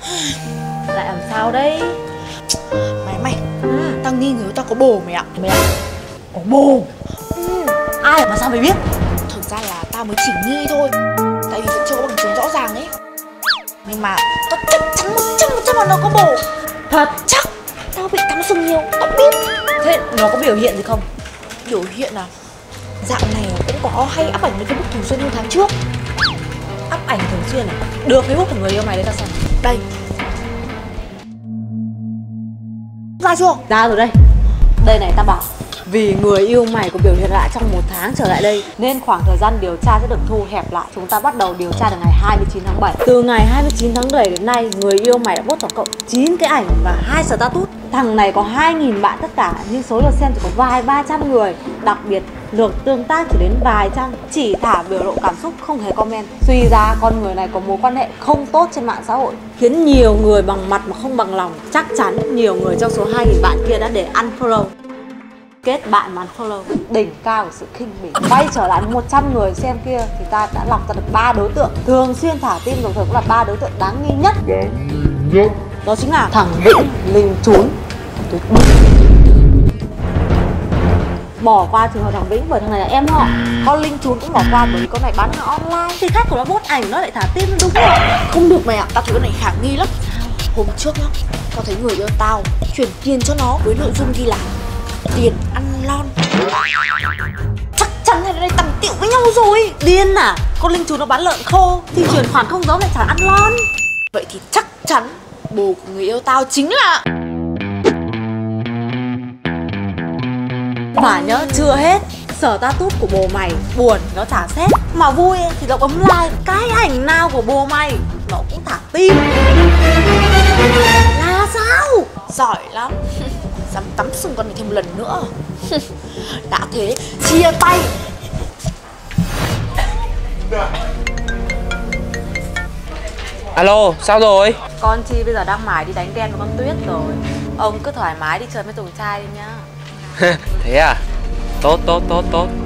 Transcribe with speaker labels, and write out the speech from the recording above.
Speaker 1: Lại làm sao đấy?
Speaker 2: Mày tao nghi ngờ tao có bồ mày ạ.
Speaker 1: Mày ạ? Có bồ? Ai mà sao mày biết?
Speaker 2: Thực ra là tao mới chỉ nghi thôi, tại vì vẫn chưa có bằng chứng rõ ràng ấy. Nhưng mà tao chắc chắn 100% là nó có bồ.
Speaker 1: Thật?
Speaker 2: Chắc. Tao bị cắm sừng nhiều, tao biết.
Speaker 1: Thế nó có biểu hiện gì không?
Speaker 2: Biểu hiện à? Dạo này cũng có hay up ảnh lên Facebook thường xuyên hơn tháng trước.
Speaker 1: Up ảnh thường xuyên à? Đưa Facebook của người yêu mày lên tao xem.
Speaker 2: Đây. Ra chưa?
Speaker 1: Ra rồi đây. Đây này, tao bảo vì người yêu mày có biểu hiện lại trong 1 tháng trở lại đây nên khoảng thời gian điều tra sẽ được thu hẹp lại. Chúng ta bắt đầu điều tra từ ngày 29 tháng 7. Từ ngày 29 tháng 7 đến nay, người yêu mày đã post tổng cộng 9 cái ảnh và 2 status. Thằng này có 2.000 bạn tất cả, nhưng số lượt xem chỉ có vài 300 người. Đặc biệt, lượt tương tác chỉ đến vài trăm, chỉ thả biểu lộ cảm xúc, không hề comment. Suy ra con người này có mối quan hệ không tốt trên mạng xã hội, khiến nhiều người bằng mặt mà không bằng lòng. Chắc chắn nhiều người trong số 2.000 bạn kia đã để unfollow. Kết bạn mà unfollow, đỉnh cao của sự khinh bỉ. Quay trở lại với 100 người xem kia thì ta đã lọc ra được 3 đối tượng thường xuyên thả tim, đồng thời cũng là 3 đối tượng đáng nghi nhất. Đó chính là thằng Vĩnh, Linh Trún. Bỏ qua trường hợp thằng Vĩnh bởi thằng này là em họ. Con Linh Trún cũng bỏ qua bởi vì con này bán hàng online thì khách của nó post ảnh nó lại thả tim, đúng không?
Speaker 2: Không được mày ạ, tao thấy con này khả nghi lắm. Hôm trước nhá, tao thấy người yêu tao chuyển tiền cho nó với nội dung ghi là tiền ăn lon. Chắc chắn là đây tầm tiệu với nhau rồi.
Speaker 1: Điên à? Con Linh Trún nó bán lợn khô thì chuyển khoản không giống lại chả ăn lon.
Speaker 2: Vậy thì chắc chắn bồ của người yêu tao chính là...
Speaker 1: Mà nhớ chưa hết, sở status của bồ mày buồn nó thả sét, mà vui thì nó bấm like. Cái ảnh nào của bồ mày nó cũng thả tim. Là sao?
Speaker 2: Giỏi lắm. Dám tắm sừng con này thêm một lần nữa. Đã thế, chia tay.
Speaker 3: Alo, sao rồi?
Speaker 1: Con Chi bây giờ đang mải đi đánh đen với con Tuyết rồi. Ông cứ thoải mái đi chơi với tụi trai đi nhá.
Speaker 3: Thế à? Tốt.